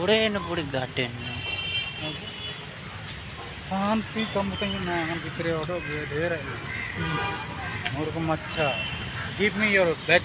Puri garden. शांति कम कहीं ना हम भीतर ऑटो ढेर है मोर को मच्छा गिव मी योर बैग